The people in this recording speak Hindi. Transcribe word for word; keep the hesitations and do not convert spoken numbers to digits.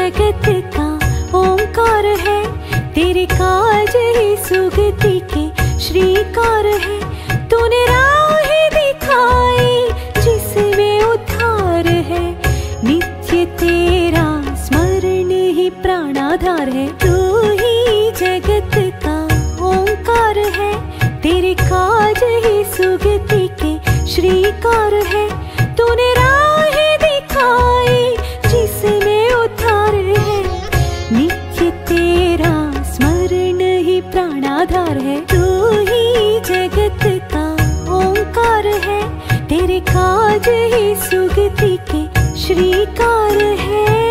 जगत का ओंकार है, तेरे काज ही सुगति के श्रीकार है। तूने राह दिखाई जिसमें उद्धार है, नित्य तेरा स्मरण ही प्राणाधार है। तू ही जगत का ओंकार है, तेरे काज ही सुगति के श्रीकार है। तूने राह दिखाई जिसमें उद्धार है, नित्य तेरा स्मरण ही प्राणाधार है। तू ही जगत का ओंकार है, तेरे काज ही सुगति के श्रीकार है।